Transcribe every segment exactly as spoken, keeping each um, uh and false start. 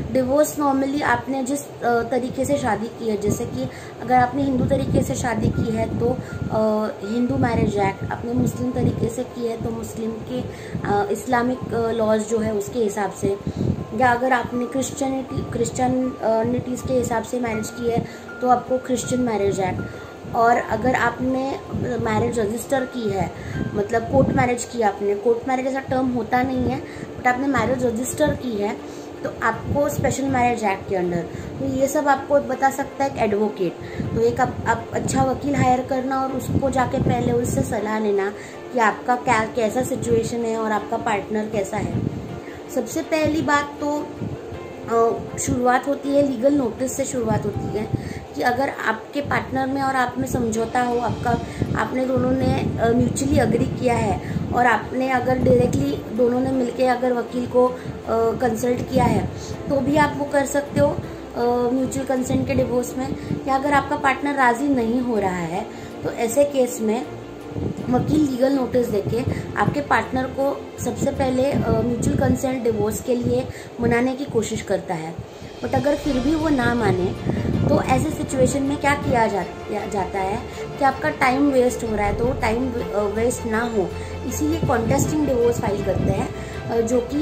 Divorce normally आपने जिस तरीके से शादी की है, जैसे कि अगर आपने हिंदू तरीके से शादी की है तो हिंदू मैरिज एक्ट, आपने मुस्लिम तरीके से की है तो मुस्लिम के इस्लामिक लॉज जो है उसके हिसाब से, या अगर आपने क्रिश्चियनिटी क्रिश्चियनिटीज़ के हिसाब से मैरिज की है तो आपको क्रिश्चियन मैरिज एक्ट। और अगर आपने मैरिज रजिस्टर की है, मतलब कोर्ट मैरिज की, आपने कोर्ट मैरिज ऐसा टर्म होता नहीं है बट आपने मैरिज रजिस्टर की है तो आपको स्पेशल मैरिज एक्ट के अंडर, तो ये सब आपको बता सकता है एक एडवोकेट। तो एक आप, आप अच्छा वकील हायर करना और उसको जाके पहले उससे सलाह लेना कि आपका क्या कैसा सिचुएशन है और आपका पार्टनर कैसा है। सबसे पहली बात तो शुरुआत होती है लीगल नोटिस से शुरुआत होती है कि अगर आपके पार्टनर में और आप में समझौता हो, आपका आपने दोनों ने म्यूचुअली अग्री किया है और आपने अगर डायरेक्टली दोनों ने मिलके अगर वकील को कंसल्ट किया है तो भी आप वो कर सकते हो म्यूचुअल कंसेंट के डिवोर्स में। या अगर आपका पार्टनर राजी नहीं हो रहा है तो ऐसे केस में वकील लीगल नोटिस देके आपके पार्टनर को सबसे पहले म्यूचुअल कंसेंट डिवोर्स के लिए मनाने की कोशिश करता है। बट अगर फिर भी वो ना माने तो ऐसे सिचुएशन में क्या किया जा, जाता है कि आपका टाइम वेस्ट हो रहा है, तो टाइम वेस्ट ना हो इसीलिए कॉन्टेस्टिंग डिवोर्स फाइल करते हैं, जो कि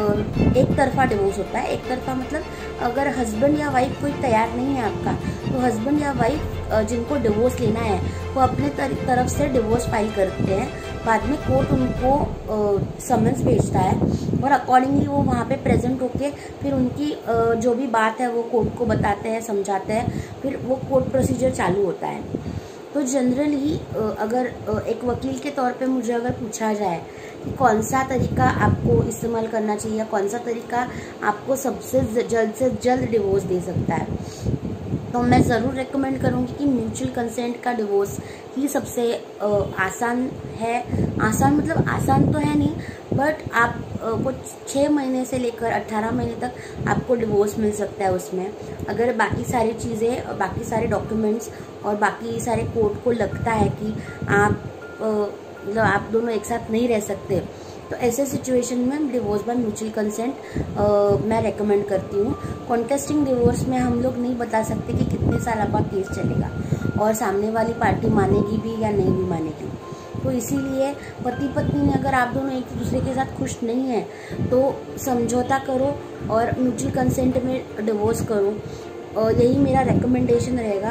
एक तरफा डिवोर्स होता है। एक तरफा मतलब अगर हस्बैंड या वाइफ कोई तैयार नहीं है आपका, तो हस्बैंड या वाइफ जिनको डिवोर्स लेना है वो अपने तरफ से डिवोर्स फाइल करते हैं, बाद में कोर्ट उनको समन्स भेजता है और अकॉर्डिंगली वो वहाँ पे प्रेजेंट होके फिर उनकी जो भी बात है वो कोर्ट को बताते हैं, समझाते हैं, फिर वो कोर्ट प्रोसीजर चालू होता है। तो जनरली अगर एक वकील के तौर पे मुझे अगर पूछा जाए कि कौन सा तरीका आपको इस्तेमाल करना चाहिए, कौन सा तरीका आपको सबसे जल्द से जल्द डिवोर्स दे सकता है, तो मैं ज़रूर रेकमेंड करूँगी कि म्यूचुअल कंसेंट का डिवोर्स ही सबसे आसान है। आसान मतलब आसान तो है नहीं, बट आप को छः महीने से लेकर अट्ठारह महीने तक आपको डिवोर्स मिल सकता है उसमें, अगर बाकी सारी चीज़ें, बाकी सारे डॉक्यूमेंट्स और बाकी सारे कोर्ट को लगता है कि आप मतलब आप दोनों एक साथ नहीं रह सकते, तो ऐसे सिचुएशन में डिवोर्स बाय म्यूचुअल कंसेंट मैं रेकमेंड करती हूँ। कॉन्टेस्टिंग डिवोर्स में हम लोग नहीं बता सकते कि कितने साल आपका केस चलेगा और सामने वाली पार्टी मानेगी भी या नहीं भी मानेगी, तो इसीलिए पति पत्नी में अगर आप दोनों एक दूसरे के साथ खुश नहीं हैं तो समझौता करो और म्यूचुअल कंसेंट में डिवोर्स करो, यही मेरा रिकमेंडेशन रहेगा।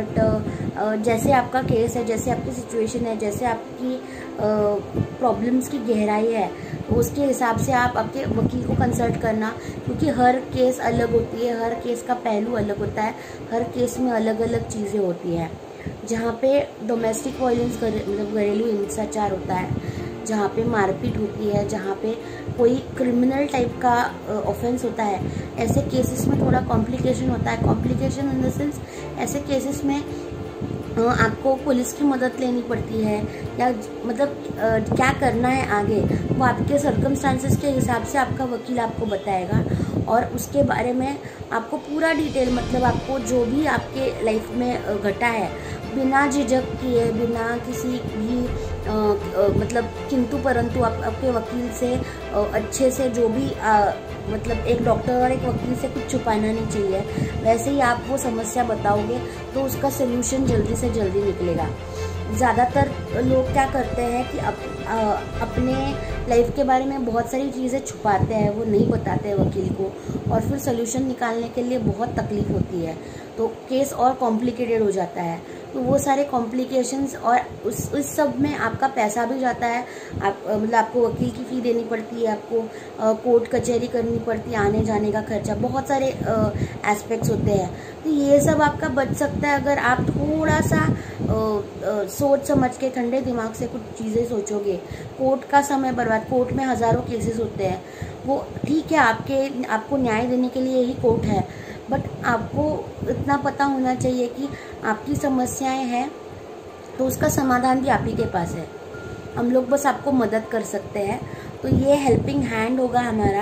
बट जैसे आपका केस है, जैसे आपकी सिचुएशन है, जैसे आपकी प्रॉब्लम्स की गहराई है, तो उसके हिसाब से आप आपके वकील को कंसल्ट करना, क्योंकि हर केस अलग होती है, हर केस का पहलू अलग होता है, हर केस में अलग अलग चीज़ें होती हैं। जहाँ पे डोमेस्टिक वायलेंस मतलब घरेलू हिंसाचार होता है, जहाँ पे मारपीट होती है, जहाँ पे कोई क्रिमिनल टाइप का ऑफेंस होता है, ऐसे केसेस में थोड़ा कॉम्प्लिकेशन होता है। कॉम्प्लिकेशन इन द सेंस ऐसे केसेस में आपको पुलिस की मदद लेनी पड़ती है, या मतलब क्या करना है आगे वो आपके सर्कमस्टांसेस के हिसाब से आपका वकील आपको बताएगा, और उसके बारे में आपको पूरा डिटेल, मतलब आपको जो भी आपके लाइफ में घटा है बिना झिझक किए, बिना किसी भी आ, आ, मतलब किंतु परंतु आप आपके वकील से आ, अच्छे से जो भी आ, मतलब एक डॉक्टर और एक वकील से कुछ छुपाना नहीं चाहिए, वैसे ही आप वो समस्या बताओगे तो उसका सलूशन जल्दी से जल्दी निकलेगा। ज़्यादातर लोग क्या करते हैं कि अप, आ, अपने लाइफ के बारे में बहुत सारी चीज़ें छुपाते हैं, वो नहीं बताते हैं वकील को, और फिर सलूशन निकालने के लिए बहुत तकलीफ होती है, तो केस और कॉम्प्लिकेटेड हो जाता है। तो वो सारे कॉम्प्लिकेशंस और उस उस सब में आपका पैसा भी जाता है, आप मतलब आपको वकील की फ़ी देनी पड़ती है, आपको कोर्ट कचहरी करनी पड़ती है, आने जाने का खर्चा, बहुत सारे एस्पेक्ट्स होते हैं। तो ये सब आपका बच सकता है अगर आप थोड़ा सा आ, आ, सोच समझ के ठंडे दिमाग से कुछ चीज़ें सोचोगे। कोर्ट का समय बर्बाद, कोर्ट में हज़ारों केसेस होते हैं, वो ठीक है आपके आपको न्याय देने के लिए यही कोर्ट है, बट आपको इतना पता होना चाहिए कि आपकी समस्याएं हैं तो उसका समाधान भी आप ही के पास है, हम लोग बस आपको मदद कर सकते हैं। तो ये हेल्पिंग हैंड होगा हमारा,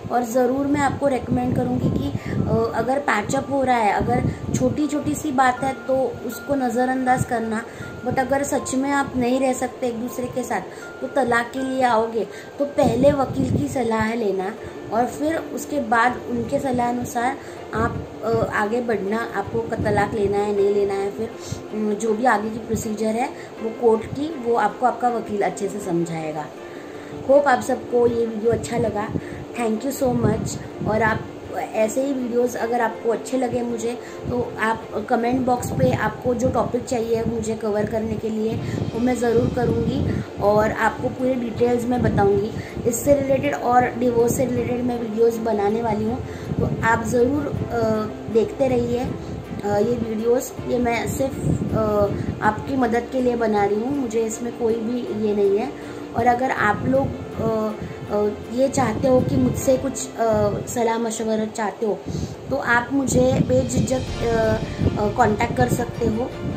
और ज़रूर मैं आपको रेकमेंड करूँगी कि अगर पैचअप हो रहा है, अगर छोटी छोटी सी बात है तो उसको नज़रअंदाज करना, बट अगर सच में आप नहीं रह सकते एक दूसरे के साथ तो तलाक के लिए आओगे तो पहले वकील की सलाह लेना और फिर उसके बाद उनके सलाह अनुसार आप आगे बढ़ना। आपको तलाक लेना है नहीं लेना है, फिर जो भी आगे की प्रोसीजर है वो कोर्ट की, वो आपको आपका वकील अच्छे से समझाएगा। होप आप सबको ये वीडियो अच्छा लगा। Thank you so much. और आप ऐसे ही वीडियोस अगर आपको अच्छे लगे मुझे तो आप कमेंट बॉक्स पे आपको जो टॉपिक चाहिए मुझे कवर करने के लिए वो मैं ज़रूर करूँगी और आपको पूरी डिटेल्स में बताऊँगी। इससे रिलेटेड और डिवोर्स से रिलेटेड मैं वीडियोस बनाने वाली हूँ, तो आप ज़रूर देखते रहिए ये वीडियोस। ये मैं सिर्फ आपकी मदद के लिए बना रही हूँ, मुझे इसमें कोई भी ये नहीं है। और अगर आप लोग ये चाहते हो कि मुझसे कुछ सलाह मशवरा चाहते हो तो आप मुझे बेझिझक कांटेक्ट कर सकते हो।